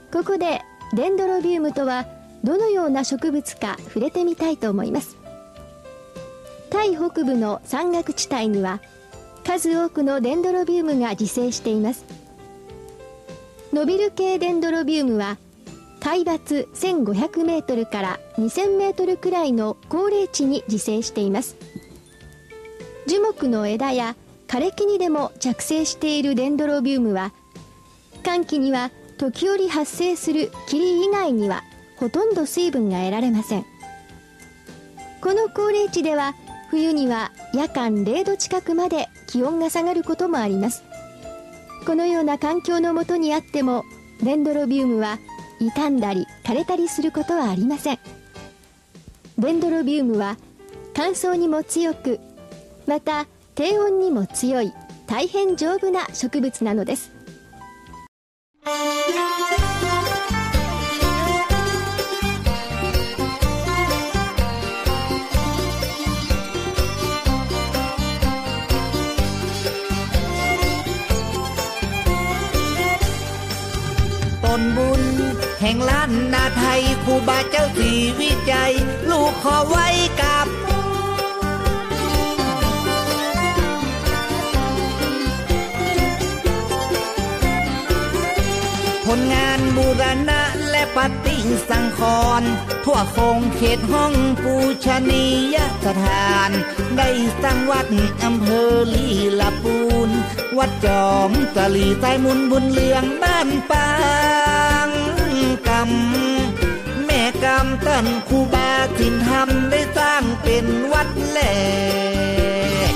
ここでデンドロビウムとはどのような植物か触れてみたいと思います。タイ北部の山岳地帯には数多くのデンドロビウムが自生しています。ノビル系デンドロビウムは海抜1500メートルから2000メートルくらいの高冷地に自生しています。樹木の枝や枯れ木にでも着生しているデンドロビウムは、乾季には時折発生する霧以外にはほとんど水分が得られません。この高冷地では冬には夜間0度近くまで気温が下がることもあります。このような環境の下にあっても、デンドロビウムは傷んだり枯れたりすることはありません。デンドロビウムは乾燥にも強く、また低温にも強い大変丈夫な植物なのです。 ต้นบุญแห่งล้านนาไทยครูบาเจ้าสีวิจัยลูกขอไว้กับผลงานบูรณะและปฏิสังขรณ์ทั่วคงเขตห้องปูชนียสถานได้สร้างวัดอำเภอลีลาปูนวัดจอมตะลีใต้มุนบุญเลืองบ้านปางกำแม่กำต้นครูบาถิ่นธรรมได้สร้างเป็นวัดแหลก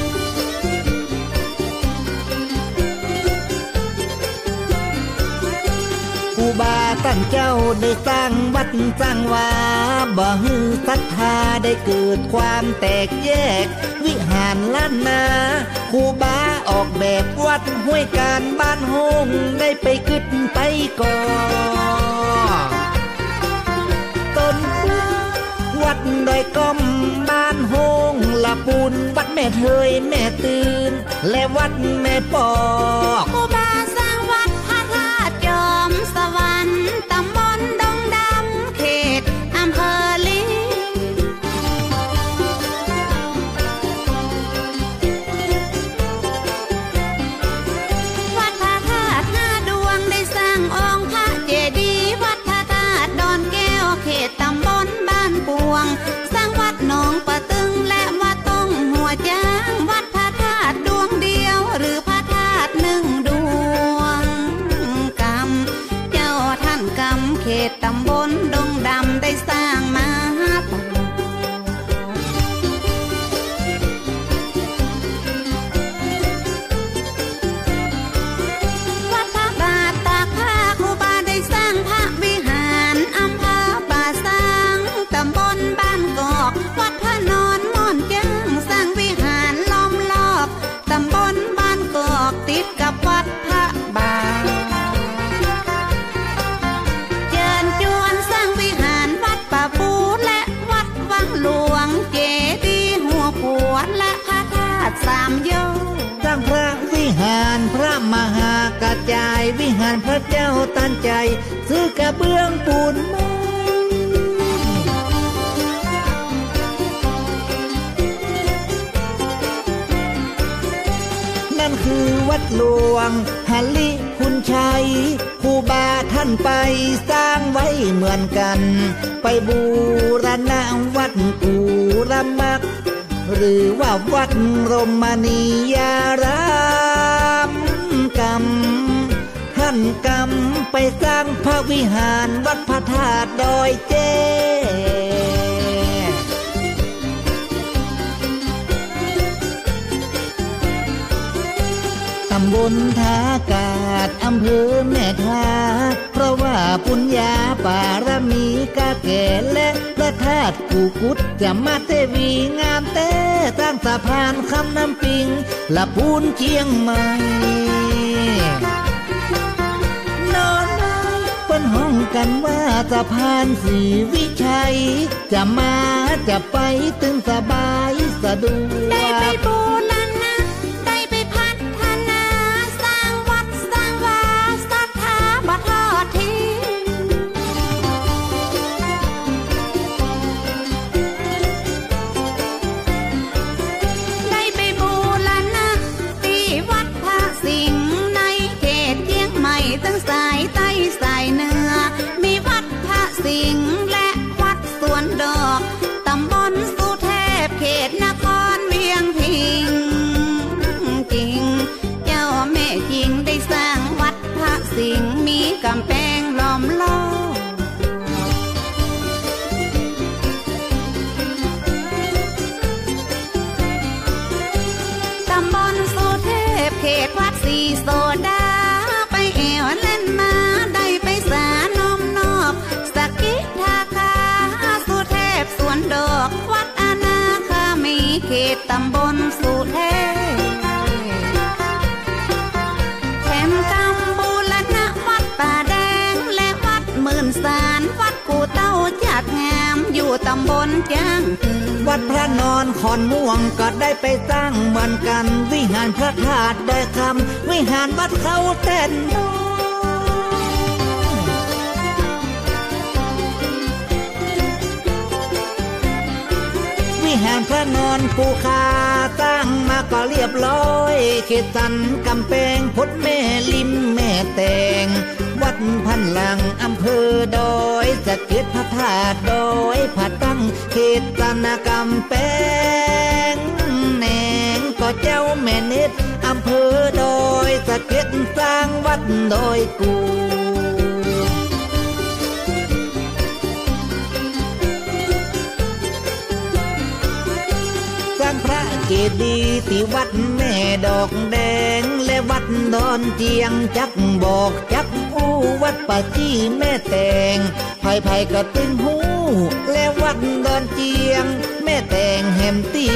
ครูบาตั้งเจ้าได้สร้างวัดสร้างวาบ่ฮือศรัทธาได้เกิดความแตกแยกวิหารล้านนาครูบาออกแบบวัดห้วยการบ้านโฮงได้ไปกึดไปก่อต้นวัดดอยก้อมบ้านโฮงละปูนวัดแม่เทยแม่ตื่นและวัดแม่ปอกครูบาสร้างวัดพระธาตุจอมสวรรค์ตำบลดงดำเขตอำเภอลีวัดพระธาตุ5 ดวงได้สร้างองค์พระเจดีย์วัดพระธาตุดอนแก้วเขตตำบลบ้านปวงสร้างวัดหนองปะตึงและวัดต้งหัวจ้างวัดพระธาตุดวงเดียวหรือพระธาตุ1 ดวงกรรมเจ้าท่านกรรมเขตตำบลดงดำได้สร้างมาวัดพระบาทตากผ้าครูบาได้สร้างพระวิหารอำเภอป่าสังตำบลบ้านกอกวัดพระนอนม่อนจ้างสร้างวิหารล้อมรอบตำบลบ้านกอกติดกับวัดพระบาทเจิญจวนสร้างวิหารวัดป่าปูและวัดวังหลวงเจดีย์หัวขวดและพระธาตุ3 ยอดสร้างพระวิหารพระมหากระจายวิหารพระเจ้าตันใจซื้อกระเบื้องปูนไม้นั่นคือวัดหลวงหลิคุณชัยครูบาท่านไปสร้างไว้เหมือนกันไปบูรณะวัดกูรมักหรือว่าวัดรมณียารามกรรมท่านกรรมไปสร้างพระวิหารวัดพระธาตุดอยเจตำบลท่ากาศอำเภอแม่ทาเพราะว่าปุญญาบารมีกาแก่และพระธาตุกูกุดจะมาเทวีงามแต่สร้างสะพานคำน้ำปิงละปูนเชียงใหม่นอนเปิ้นห้องกันว่าสะพานศรีวิชัยจะมาจะไปตึงสบายสะดวกได้ไปบูรณะได้ไปพัฒนาสร้างวัดสร้างวาศรัทธาบ่ทอดทิ้งสายใต้สายเหนือมีวัดพระสิงห์และวัดสวนดอกตำบลสุเทพเขตนครเวียงพิงจริงเจ้าแม่จริงได้สร้างวัดพระสิงห์มีกำแพงล้อมรอบตำบลสุเทพเขตวัดสีโซดาไปแอวเล่นมาได้ไปสานมนอกสักกิทาคาสุเทพสวนดอกวัดอนาคามีเขตตำบลสุเทพแถมกำบูรณะวัดป่าแดงและวัดหมื่นสารวัดกูเต้าจัดงามอยู่ตำบลจ้างวัดพระนอนขอนม่วงก็ได้ไปสร้างเหมือนกันวิหารพระธาตุดอยคำวิหารวัดเขาแท่นวิหารพระนอนปูคาตั้งมาก็เรียบร้อยเขตสันกำแพงพุทธแม่ลิมแม่แตงวัดพันหลังอำเภอดอยสะเก็ดพระธาตุดอยผาตั้งเขตสันกำแพงแหนงก็เจ้าแม่เน็ตอำเภอดอยสะเก็ดสร้างวัดดอยกูพระเจดีย์ที่วัดแม่ดอกแดงและวัดดอนเจียงจักบอกจักอู้วัดป่าจี้แม่แตงไผ่ก็ตึงหูและวัดดอนเจียงแม่แตงแหมตี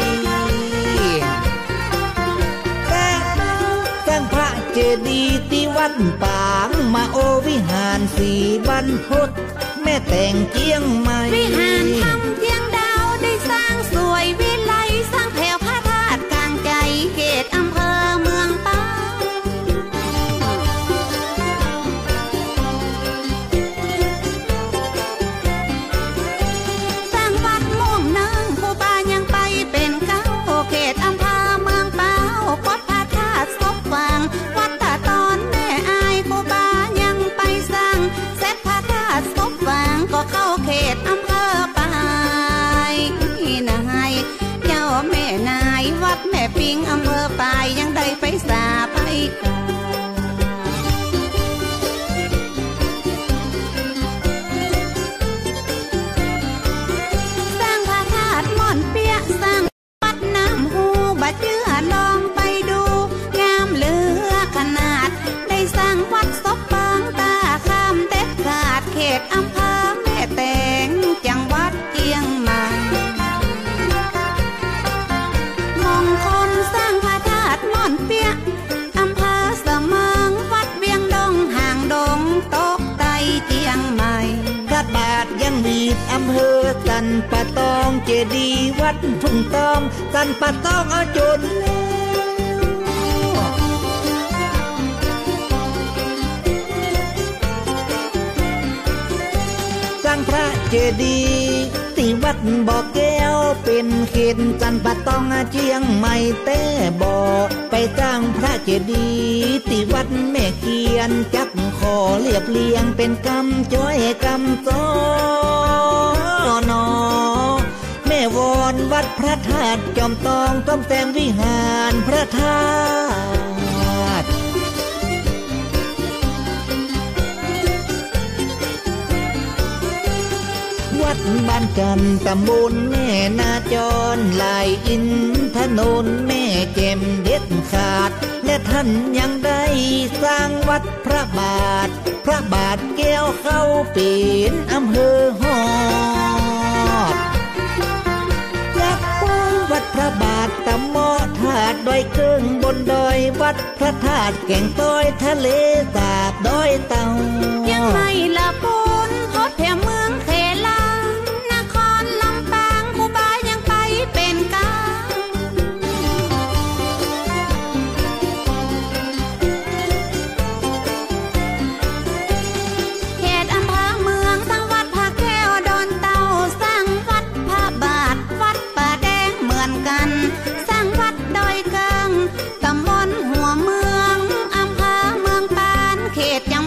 แต่สร้างพระเจดีย์ที่วัดปางมาโอวิหารสีบรรพตแม่แตงเจียงใหม่วิหารทำเจียงดาวได้สร้างสวยวิไลสร้างแผ่วพระธาตุกลางใจเขตอำเภอเมืองปางสร้างวัดม่วงนางครูบายังไปเป็นเก้าเขตอำเภอเมืองเปาวัดพระธาตุศพฟางวัดตาตอนแม่อายครูบายังไปสร้างเสร็จพระธาตุศพฟางก็เข้าเขตอำเภอปายนายเจ้าแม่นายวัดแม่ปิงอำเภอปายยังได้ไปสาไปกาสร้างพระธาตุม่อนเปียสร้างวัดน้ำหูบัดเจือลองไปดูงามเหลือขนาดได้สร้างวัดศพปางตาข้ามเด็ดขาดเขตอำเภอแม่แตงจังหวัดเชียงใหม่มงคลสร้างพระธาตุม่อนเปียอำเภอเสมิงวัดเวียงดงห่างดงตกไตเชียงใหม่พระบาทยังมีอำเภอสันป่าตองเจดีย์วัดทุ่งตองสันป่าตองเอาจนสร้างพระเจดีย์ที่วัดบ่อแก้วเป็นเขตสันป่าตองเชียงใหม่แต่บ่ไปสร้างพระเจดีย์ที่วัดแม่เกียนจักขอเรียบเรียงเป็นกำจ้อยกำซ้อนอแม่วอนวัดพระธาตุจอมตองต้อมแต้มวิหารพระธาตุวัดบ้านจันตำบลแม่นาจรลายอินถนนแม่แจ่มเด็ดขาดและท่านยังได้สร้างวัดพระบาทแก้วเข้าเป็นอำเภอฮอดยักษ์ปูวัดพระบาทตะมอธาตุดอยเกิงบนดอยวัดพระธาตุแก่งต้อยทะเลสาบดอยเต่ายังไม่ละปูนพดแถวเมืองเขลานครลำปางครูบายังไปเป็นกาเขตอำเภอเมืองสร้างวัดพระแก้วดอนเต่าสร้างวัดพระบาทวัดป่าแดงเหมือนกันสร้างวัดดอยเกิงตำบลหัวเมืองอำเภอเมืองปานเขตจัง